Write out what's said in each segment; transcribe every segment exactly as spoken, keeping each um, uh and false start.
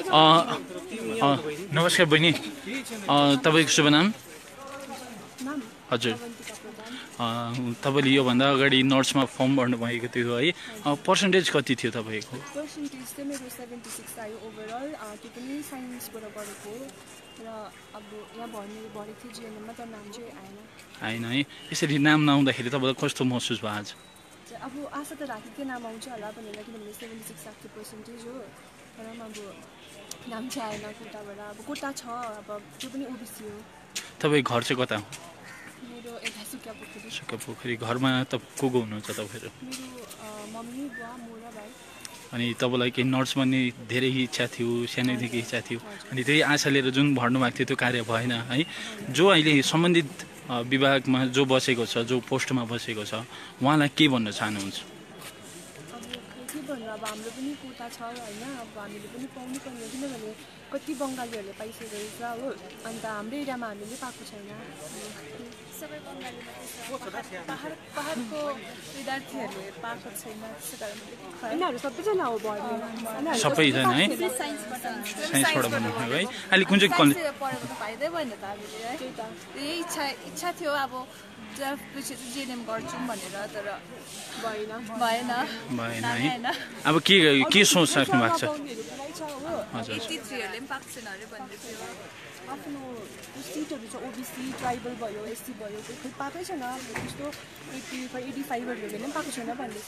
नमस्कार बहिनी, तपाईँको शुभ नाम? हजुर, तपाईँले योभन्दा अगाडि नर्समा फर्म भर्नुभएको थियो है, पर्सेन्टेज कति थियो तपाईँको? पर्सेन्टेज चाहिँ मेरो सेभेन्टी सिक्स आयो ओभरअल, त्यो पनि साइन्सबाट गरेको र अब यहाँ भर्ने भरेको थियो जिएनएममा, तर नाम चाहिँ आएन आएन है। यसरी नाम नआउँदाखेरि तपाईँलाई कस्तो महसुस भयो आज? अब आशा त राखेको थियो नाम आउँछ होला भनेर, किनभने सेभेन्टी सिक्स आएको थियो पर्सेन्टेज हो, तर पनि अब नाम चाहिँ आएन कोटाबाट। अब कोटा छ, अब त्यो पनि ओबिसी हो। तपाईँ घर चाहिँ कता हो? मेरो यता सुक्या पोखरी। सुक्या पोखरी। घरमा त को को हुनुहुन्छ तपाईँहरू? मेरो मम्मी, बुवा, म र भाइ। अनि तपाईँलाई केही नर्स बन्ने धेरै इच्छा थियो, सानैदेखि इच्छा थियो, अनि त्यही आशा लिएर जुन भर्नुभएको थियो त्यो कार्य भएन है। जो अहिले सम्बन्धित विभागमा जो बसेको छ, जो पोस्टमा बसेको छ, उहाँलाई के भन्न चाहनुहुन्छ? के भन्नु, अब हाम्रो पनि कोटा छ होइन, अब हामीले पनि पाउनु पर्ने, किनभने कति बङ्गालीहरूले पाइसकेको छ हो, अन्त हाम्रो एरियामा हामीले पाएको छैन। सबै बङ्गाली पहाड पहाडको विद्यार्थीहरूले पाएको छैन, त्यसै कारण यिनीहरू सबैजना हो भर्ने, सबैजना है, साइन्सबाट भन्नुभयो है। अहिले कुन चाहिँ कलेज पढेको त फाइदै भएन त हामीले है, त्यही त यही इच्छा इच्छा थियो अब ट्वेल्भ पछि चाहिँ जिएनएम गर्छौँ भनेर, तर भएन भएन भएन है। अब के के सोच राख्नु भएको छ? हजुर, एट्टी थ्रीहरूले पनि पाएको छैन अरे भन्दै थियो। आफ्नो सिटहरू छ, ओबिसी, ट्राइबल भयो, एससी भयो, खोइ पाएकै छैन, त्यस्तो एट्टी फाइभ एट्टी फाइभहरूले पनि पाएको छैन भन्दैछ।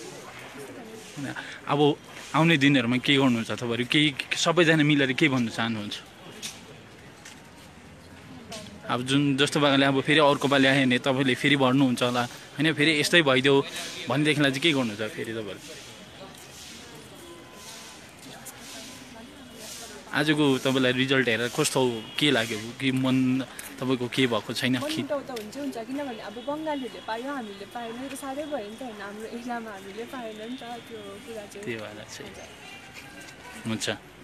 अब आउने दिनहरूमा के गर्नुहुन्छ तपाईँहरू? केही सबैजना मिलेर के भन्न चाहनुहुन्छ? अब जुन जस्तो प्रकारले अब फेरि अर्को पालि आयो भने तपाईँले फेरि भर्नुहुन्छ होला होइन, फेरि यस्तै भइदियो भनेदेखिलाई चाहिँ के गर्नुहुन्छ फेरि तपाईँहरूले? आजको तपाईँलाई रिजल्ट हेरेर कस्तो के लाग्यो कि मन तपाईँको के भएको छैन? हुन्छ हुन्छ, किनभने अब बङ्गालीहरूले पायो, हामीले पाएन, त्यो साह्रै भयो नि त होइन, हाम्रो एरियामा हामीले पाएन नि त, त्यो कुरा चाहिँ त्यो भएर चाहिँ हुन्छ।